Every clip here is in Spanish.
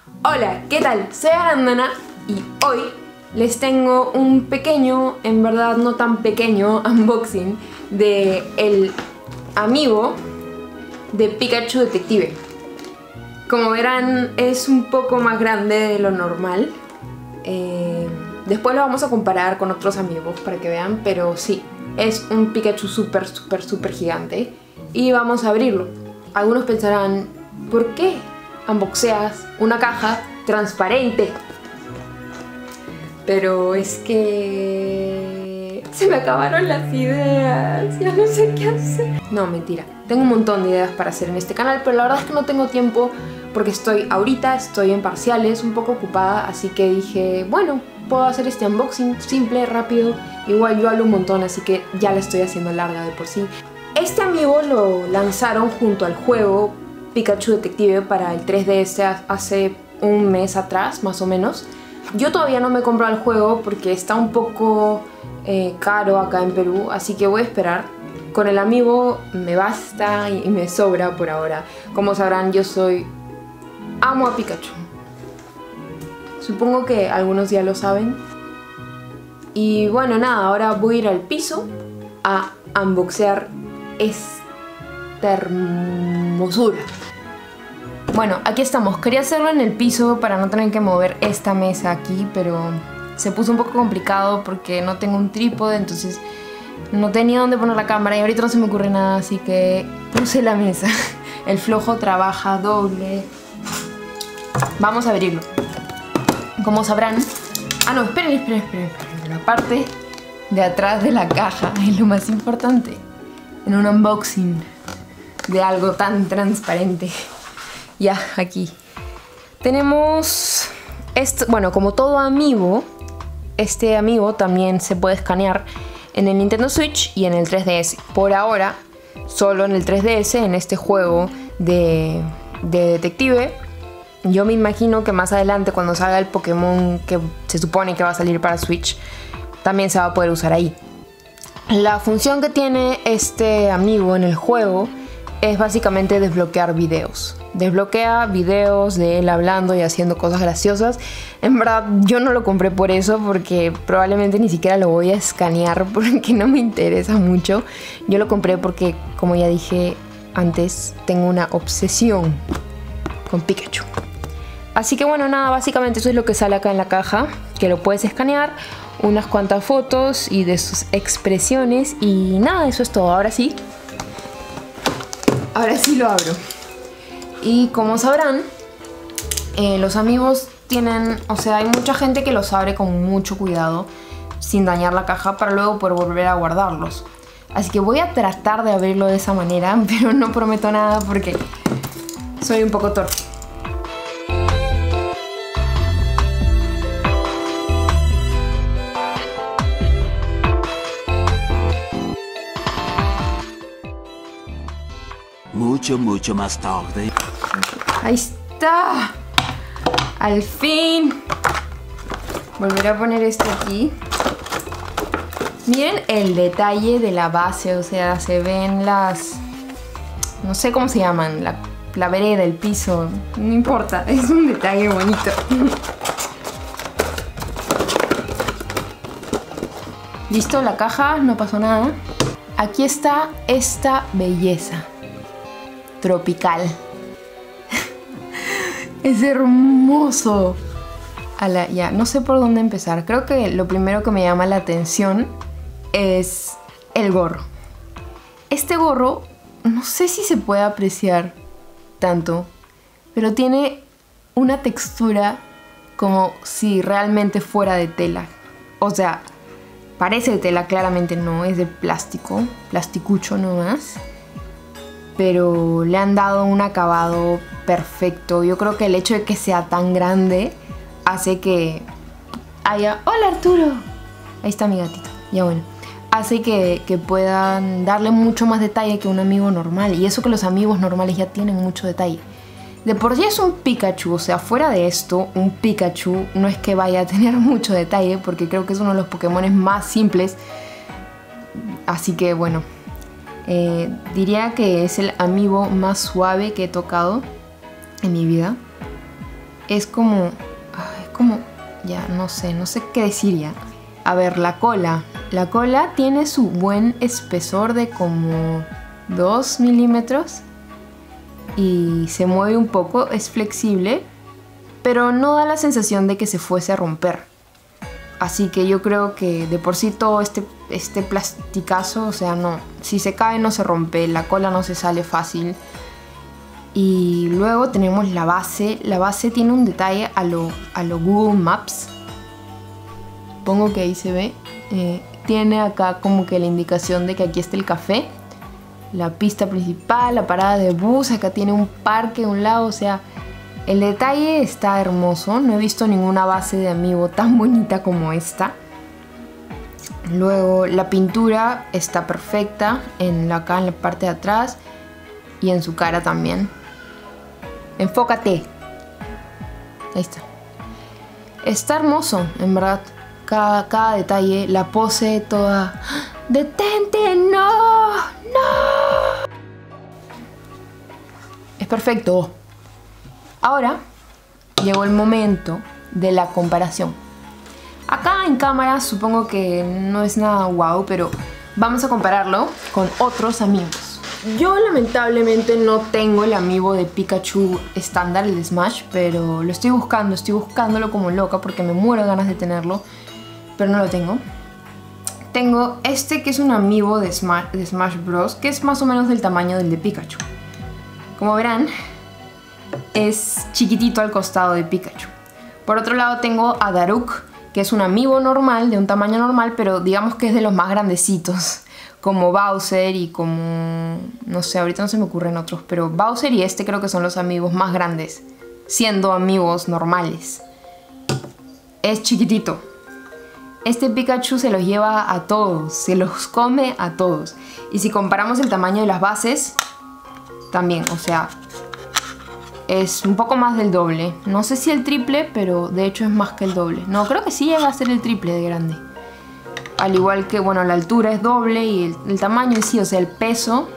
Hola, ¿qué tal? Soy Arandana y hoy les tengo un pequeño, en verdad no tan pequeño, unboxing de el amiibo de Pikachu Detective. Como verán, es un poco más grande de lo normal. Después lo vamos a comparar con otros amiibos para que vean, pero sí, es un Pikachu súper gigante. Y vamos a abrirlo. Algunos pensarán, ¿por qué unboxeas una caja transparente? Pero es que se me acabaron las ideas, ya no sé qué hacer. No, mentira, tengo un montón de ideas para hacer en este canal, pero la verdad es que no tengo tiempo porque ahorita estoy en parciales, un poco ocupada, así que dije, bueno, puedo hacer este unboxing simple, rápido. Igual yo hablo un montón, así que ya la estoy haciendo larga de por sí. Este amiibo lo lanzaron junto al juego Pikachu Detective para el 3DS hace un mes atrás, más o menos. Yo todavía no me he comprado el juego porque está un poco caro acá en Perú, así que voy a esperar. Con el amiibo me basta y me sobra por ahora. Como sabrán, amo a Pikachu. Supongo que algunos ya lo saben. Y bueno, nada, ahora voy a ir al piso a unboxear esta hermosura. Bueno, aquí estamos. Quería hacerlo en el piso para no tener que mover esta mesa aquí, pero se puso un poco complicado porque no tengo un trípode, entonces no tenía dónde poner la cámara y ahorita no se me ocurre nada, así que puse la mesa. El flojo trabaja doble. Vamos a abrirlo. Como sabrán... Ah, no, esperen. La parte de atrás de la caja es lo más importante en un unboxing de algo tan transparente. Ya, aquí tenemos esto. Bueno, como todo amiibo, este amiibo también se puede escanear en el Nintendo Switch y en el 3DS. Por ahora, solo en el 3DS, en este juego de detective. Yo me imagino que más adelante, cuando salga el Pokémon que se supone que va a salir para Switch, también se va a poder usar ahí. La función que tiene este amiibo en el juego es básicamente desbloquear videos. Desbloquea videos de él hablando y haciendo cosas graciosas. En verdad yo no lo compré por eso, porque probablemente ni siquiera lo voy a escanear porque no me interesa mucho. Yo lo compré porque, como ya dije antes, tengo una obsesión con Pikachu. Así que bueno, nada, básicamente eso es lo que sale acá en la caja, que lo puedes escanear, unas cuantas fotos y de sus expresiones y nada, eso es todo. Ahora sí lo abro. Y como sabrán, los amiibos tienen, o sea, hay mucha gente que los abre con mucho cuidado, sin dañar la caja, para luego poder volver a guardarlos. Así que voy a tratar de abrirlo de esa manera, pero no prometo nada porque soy un poco torpe. Mucho más tarde. Ahí está. Al fin. Volveré a poner esto aquí. Miren el detalle de la base, o sea, se ven las... no sé cómo se llaman, la vereda, el piso, no importa, es un detalle bonito. Listo, la caja, no pasó nada. Aquí está esta belleza tropical. Es hermoso. Ya, no sé por dónde empezar. Creo que lo primero que me llama la atención es el gorro. Este gorro, no sé si se puede apreciar tanto, pero tiene una textura como si realmente fuera de tela. O sea, parece de tela, claramente no, es de plástico, plasticucho nomás. Pero le han dado un acabado perfecto. Yo creo que el hecho de que sea tan grande hace que haya... ¡Hola, Arturo! Ahí está mi gatito. Ya bueno. Hace que puedan darle mucho más detalle que un amiibo normal. Y eso que los amiibos normales ya tienen mucho detalle. De por sí es un Pikachu. O sea, fuera de esto, un Pikachu no es que vaya a tener mucho detalle, porque creo que es uno de los Pokémones más simples. Así que bueno... diría que es el amiibo más suave que he tocado en mi vida. es como... ya no sé qué decir ya. A ver, la cola. La cola tiene su buen espesor de como 2 milímetros. Y se mueve un poco, es flexible, pero no da la sensación de que se fuese a romper. Así que yo creo que de por sí todo este plasticazo, o sea, no, si se cae no se rompe, la cola no se sale fácil. Y luego tenemos la base. La base tiene un detalle a lo Google Maps. Supongo que ahí se ve. Tiene acá como que la indicación de que aquí está el café, la pista principal, la parada de bus. Acá tiene un parque a un lado, o sea, el detalle está hermoso. No he visto ninguna base de Amiibo tan bonita como esta. Luego la pintura está perfecta acá en la parte de atrás y en su cara también. Enfócate. Ahí está. Está hermoso, en verdad. Cada detalle, la pose toda... ¡Detente! ¡No! ¡No! Es perfecto. Ahora llegó el momento de la comparación. Acá en cámara supongo que no es nada guau, pero vamos a compararlo con otros amigos. Yo lamentablemente no tengo el amiibo de Pikachu estándar, el de Smash, pero lo estoy buscándolo como loca porque me muero de ganas de tenerlo, pero no lo tengo. Tengo este que es un amiibo de Smash Bros, que es más o menos del tamaño del de Pikachu. Como verán, es chiquitito al costado de Pikachu. Por otro lado tengo a Daruk, que es un amiibo normal, de un tamaño normal, pero digamos que es de los más grandecitos, como Bowser y como... no sé, ahorita no se me ocurren otros, pero Bowser y este creo que son los amiibos más grandes, siendo amiibos normales. Es chiquitito. Este Pikachu se los lleva a todos, se los come a todos. Y si comparamos el tamaño de las bases, también, o sea, es un poco más del doble. No sé si el triple, pero de hecho es más que el doble. No, creo que sí llega a ser el triple de grande. Al igual que, bueno, la altura es doble y el tamaño en sí, o sea, el peso.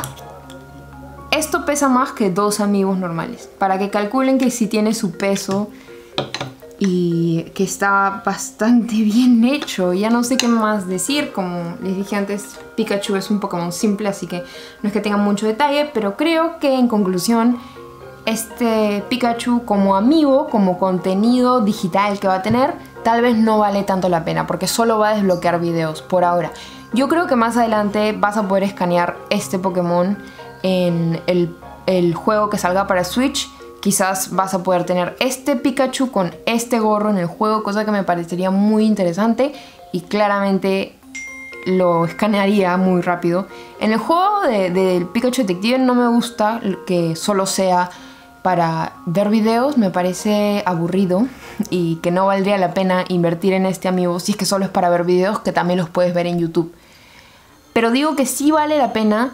Esto pesa más que dos amigos normales. Para que calculen que sí tiene su peso y que está bastante bien hecho. Ya no sé qué más decir. Como les dije antes, Pikachu es un Pokémon simple, así que no es que tenga mucho detalle. Pero creo que en conclusión, este Pikachu como amiibo, como contenido digital que va a tener, tal vez no vale tanto la pena porque solo va a desbloquear videos por ahora. Yo creo que más adelante vas a poder escanear este Pokémon en el juego que salga para Switch. Quizás vas a poder tener este Pikachu con este gorro en el juego, cosa que me parecería muy interesante y claramente lo escanearía muy rápido. En el juego del Pikachu Detective no me gusta que solo sea para ver videos, me parece aburrido y que no valdría la pena invertir en este amiibo si es que solo es para ver videos, que también los puedes ver en YouTube. Pero digo que sí vale la pena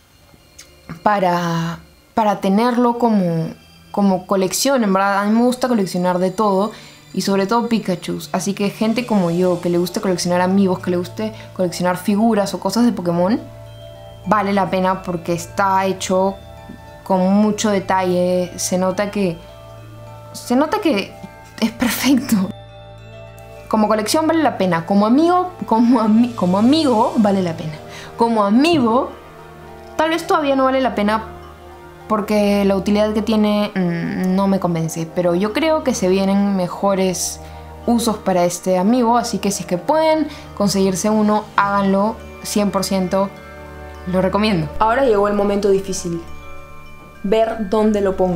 para tenerlo como colección. En verdad, a mí me gusta coleccionar de todo y sobre todo Pikachu. Así que gente como yo, que le guste coleccionar amiibos, que le guste coleccionar figuras o cosas de Pokémon, vale la pena porque está hecho con mucho detalle. Se nota que es perfecto. Como colección vale la pena. Como amigo vale la pena. Como amiibo tal vez todavía no vale la pena porque la utilidad que tiene no me convence. Pero yo creo que se vienen mejores usos para este amiibo. Así que si es que pueden conseguirse uno, háganlo. 100% lo recomiendo. Ahora llegó el momento difícil. Ver dónde lo pongo.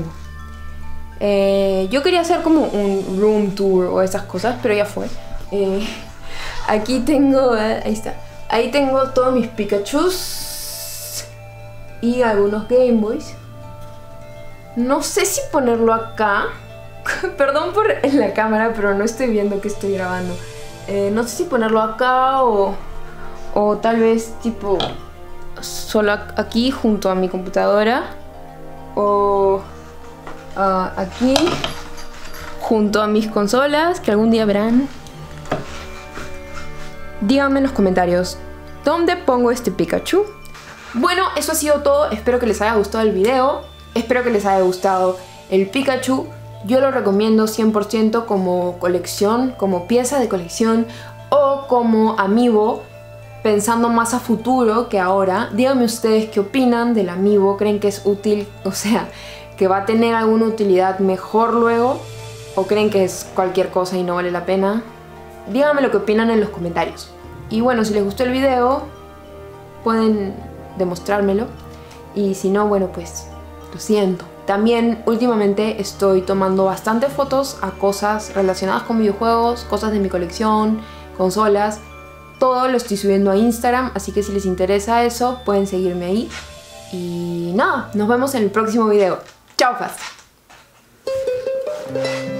Yo quería hacer como un room tour o esas cosas, pero ya fue. Aquí tengo, ahí está. Ahí tengo todos mis Pikachus y algunos Game Boys. No sé si ponerlo acá. Perdón por la cámara, pero no estoy viendo que estoy grabando. No sé si ponerlo acá o tal vez tipo solo aquí junto a mi computadora. O aquí junto a mis consolas, que algún día verán. Díganme en los comentarios ¿dónde pongo este Pikachu? Bueno, eso ha sido todo. Espero que les haya gustado el video. Espero que les haya gustado el Pikachu. Yo lo recomiendo 100% como colección, como pieza de colección o como amiibo, pensando más a futuro que ahora. Díganme ustedes qué opinan del amiibo, ¿creen que es útil? O sea, ¿que va a tener alguna utilidad mejor luego? ¿O creen que es cualquier cosa y no vale la pena? Díganme lo que opinan en los comentarios. Y bueno, si les gustó el video, pueden demostrármelo. Y si no, bueno, pues lo siento. También últimamente estoy tomando bastantes fotos a cosas relacionadas con videojuegos, cosas de mi colección, consolas. Todo lo estoy subiendo a Instagram, así que si les interesa eso, pueden seguirme ahí. Y nada, nos vemos en el próximo video. ¡Chao, fas!